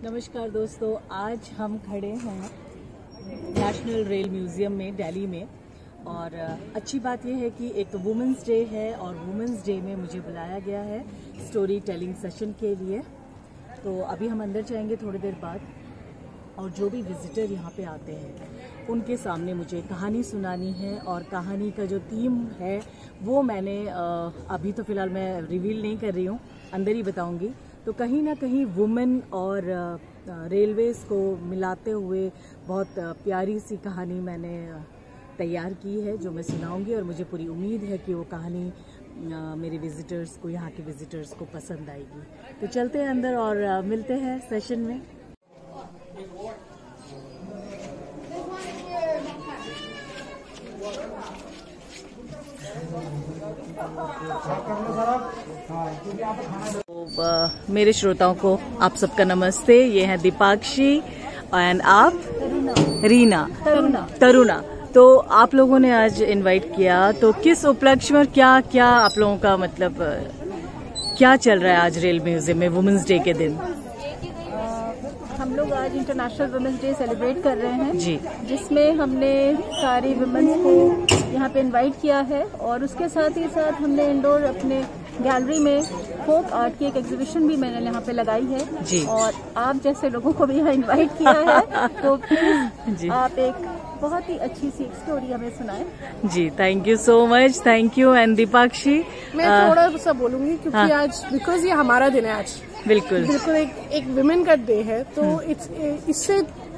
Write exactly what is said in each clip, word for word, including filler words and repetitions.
नमस्कार दोस्तों, आज हम खड़े हैं नेशनल रेल म्यूज़ियम में दिल्ली में। और अच्छी बात यह है कि एक वुमेंस डे है और वुमेंस डे में मुझे बुलाया गया है स्टोरी टेलिंग सेशन के लिए। तो अभी हम अंदर जाएंगे थोड़ी देर बाद, और जो भी विजिटर यहाँ पे आते हैं उनके सामने मुझे कहानी सुनानी है। और कहानी का जो थीम है वो मैंने अभी तो फ़िलहाल मैं रिवील नहीं कर रही हूँ, अंदर ही बताऊँगी। तो कहीं ना कहीं वुमेन और रेलवेज़ को मिलाते हुए बहुत प्यारी सी कहानी मैंने तैयार की है जो मैं सुनाऊंगी, और मुझे पूरी उम्मीद है कि वो कहानी मेरे विजिटर्स को, यहाँ के विजिटर्स को पसंद आएगी। तो चलते हैं अंदर और मिलते हैं सेशन में। तो मेरे श्रोताओं को आप सबका नमस्ते। ये है दीपाक्षी एंड आप रीना तरुणा तरुणा तो आप लोगों ने आज इनवाइट किया, तो किस उपलक्ष्य में क्या क्या आप लोगों का मतलब क्या चल रहा है आज रेल म्यूजियम में वुमेन्स डे के दिन? हम लोग आज इंटरनेशनल वुमेन्स डे सेलिब्रेट कर रहे हैं जी, जिसमें हमने सारी वुमेन्स को यहाँ पे इनवाइट किया है। और उसके साथ ही साथ हमने इंडोर अपने गैलरी में फोक आर्ट की एक एग्जीबिशन भी मैंने यहाँ पे लगाई है जी। और आप जैसे लोगों को भी यहाँ इनवाइट किया है तो प्लीज आप एक बहुत ही अच्छी सी स्टोरी हमें सुनाएं। जी, thank you so much, thank you. And Deepakshi, मैं थोड़ा सा बोलूंगी क्योंकि हाँ। आज बिकॉज ये हमारा दिन है, आज बिल्कुल बिल्कुल एक एक विमेन का डे है, तो इट्स इससे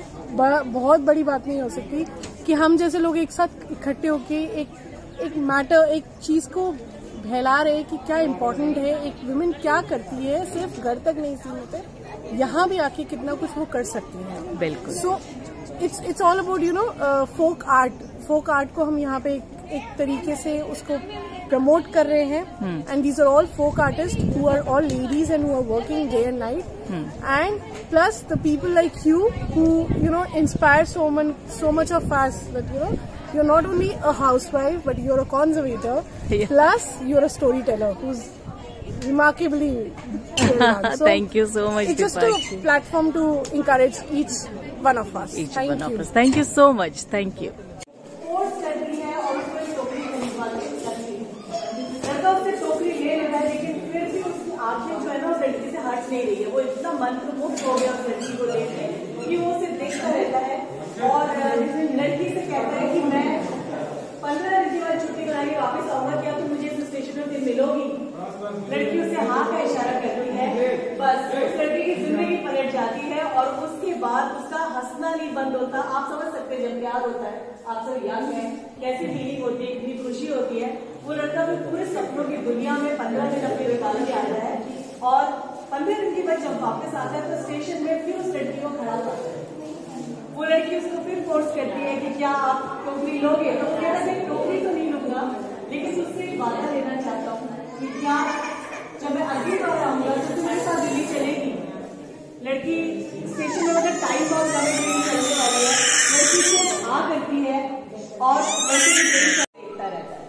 बहुत बड़ी बात नहीं हो सकती कि हम जैसे लोग एक साथ इकट्ठे होके एक एक मैटर, एक चीज को फैला रहे कि क्या इम्पोर्टेंट है, एक विमेन क्या करती है, सिर्फ घर तक नहीं सीमित है, यहाँ भी आके कितना कुछ वो कर सकती है। बिल्कुल। So it's it's all about you know folk art. Folk art को हम यहाँ पे एक, एक तरीके से उसको प्रमोट कर रहे हैं। And these are all folk artist who are all ladies and who are working day and night, and plus the people like you who you know inspire so much so much of us that you know you're not only a housewife but you're a conservator, yeah. Plus you're a storyteller who's remarkably brilliant. So thank you so much. It's just a platform to encourage each one of us. Each thank one you. of us. Thank you so much. Thank you. Force करती है और उसमें टोकरी खरीदवाती है। लड़का उससे टोकरी ले लेता है, लेकिन फिर भी उसकी आंखें जो है ना उस लड़की से हट नहीं रही है। वो इतना मंत्रमुग्ध हो गया उस लड़की को लेके कि वो उसे देखता रहता है और लड़की से कहता है कि मैं पंद्रह दिन के बाद छुट्टी करा के वापस आऊंगा, क्या तुम मुझे इस स्टेशन में फिर मिलोगी? लड़की उसे हाँ का इशारा करती है। बस उस लड़की की जिंदगी पलट जाती है और उसके बाद उसका हंसना नहीं बंद होता। आप समझ सकते हैं जब प्यार होता है, आप सब यंग हैं, कैसी फीलिंग होती है, कितनी खुशी होती है। वो लड़का भी पूरे सपनों की दुनिया में पंद्रह दिन अपने निकाल के आता है और पंद्रह दिन के बाद जब वापस आता है तो स्टेशन में फिर उस लड़की को खड़ा करता है। वो लड़की उसको फिर फोर्स करती है कि क्या आप टोकरी लोगे? तो वो कहता है टोकरी तो नहीं लूंगा, लेकिन उससे एक वादा लेना चाहता हूँ कि क्या जब मैं अगली बार आऊंगा तो तुम्हारे साथ दिल्ली चलेगी? लड़की स्टेशन में मतलब टाइम बहुत समय नहीं चलने वाली है, लड़की से हाँ करती है और लड़की की देखता रहता है।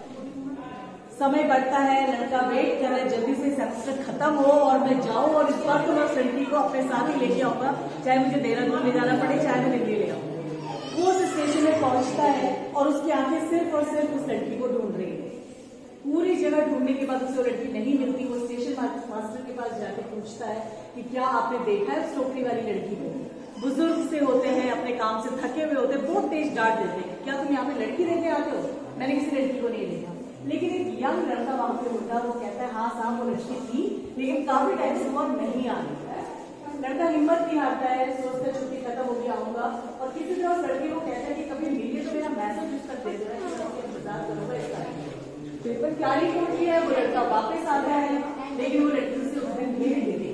समय बढ़ता है, लड़का वेट कर रहा है जल्दी से सेमेस्टर खत्म हो और मैं जाऊं, और इस बार तो मैं उस लड़की को अपने साथ ही लेके आऊंगा, चाहे मुझे देहरादून ले जाना पड़े, चाहे मैं दिल्ली ले आऊँ। वो उस स्टेशन में पहुंचता है और उसकी आंखें सिर्फ और सिर्फ उस लड़की को ढूंढ रही है। पूरी जगह ढूंढने के बाद उसे वो लड़की नहीं मिलती। वो स्टेशन मास्टर के पास जाकर पूछता है कि क्या आपने देखा है उस टोकरी वाली लड़की को? बुजुर्ग से होते हैं, अपने काम से थके हुए होते हैं, बहुत तेज डांट देते हैं, क्या तुम यहाँ पे लड़की देखने आते हो? मैंने किसी लड़की को नहीं देखा। लेकिन एक यंग लड़का वहां पे होता है, वो कहता है हाँ साहब वो लड़की थी, लेकिन काफी टाइम से वो नहीं आ रही है। लड़का हिम्मत नहीं हारता है, सोचता छुट्टी खत्म होगी आऊंगा, और किसी तरह उस लड़के को कहता है कि कभी मिलिए तो मेरा मैसेज उस तक दे देना कि इंतजार करूंगा इसका। पेपर क्यारी खोलती है, वो लड़का वापस आता है, लेकिन वो लड़की उसे उस दिन नहीं देती।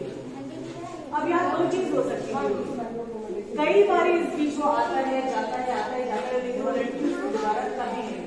अब यहाँ दो चीज हो सकती है, कई बार इस बीच वो आता है जाता है आता है जाता है, लेकिन वो लड़की उसको दोबारा कभी नहीं।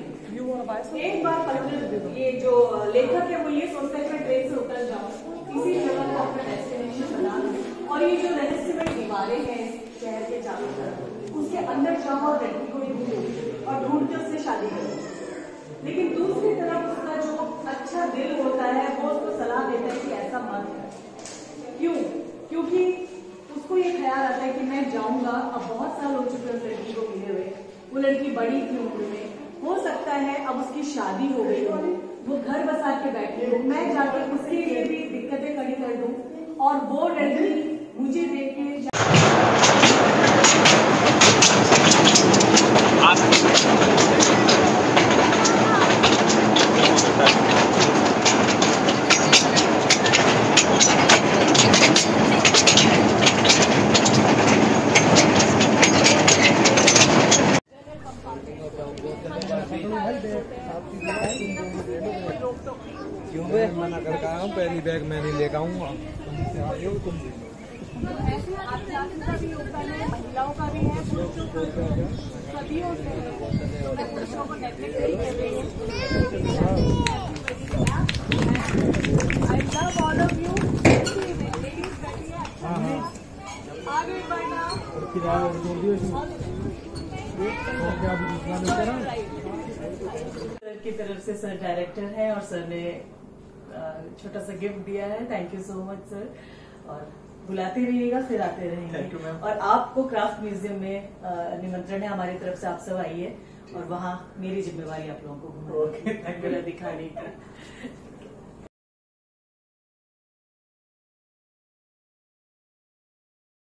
एक बार पलट ये जो लेखक है वो ये सोचता है कि मैं ट्रेन से उतर जाऊं, इसी जगह को अपना डेस्टिनेशन बना लूं, और ये जो रहस्यमय दीवारें हैं शहर के चारों तरफ, उसके अंदर जाऊं और लड़की को ढूंढूं और ढूंढ के उससे शादी करूं। लेकिन दूसरी तरफ उसका जो अच्छा दिल होता है वो उसको सलाह देता है कि ऐसा मत कर। क्यों? क्योंकि उसको ये ये ख्याल आता है कि मैं जाऊंगा, अब बहुत साल हो चुके हैं उस लड़की को मिले हुए, वो लड़की बड़ी थी उम्र में, हो सकता है अब उसकी शादी हो गई हो, वो घर बसा के बैठी हो, मैं जाके उसके लिए भी दिक्कतें खड़ी कर दूं और वो लड़की मुझे देख के क्यों बे मना कर आया हूँ, पहली बैग मैं नहीं लेकर आऊंगा, तुमसे आए हो तुम। ऐसे आदिवासी का भी योगदान है, महिलाओं का भी है, पुरुषों का भी है, सदियों से है, तो मैं पुरुषों को नेगलेक्ट नहीं कर रही हूँ। I love all of you. Ladies बैठी है, आगे बढ़ना। सर की तरफ से सर डायरेक्टर हैं और सर ने छोटा सा गिफ्ट दिया है। Thank you so much sir, और बुलाते रहिएगा, फिर आते रहेंगे। और आपको क्राफ्ट म्यूजियम में निमंत्रण है हमारी तरफ से, आप सब आइए और वहाँ मेरी जिम्मेवारी आप लोगों को घुमाने दिखाने की।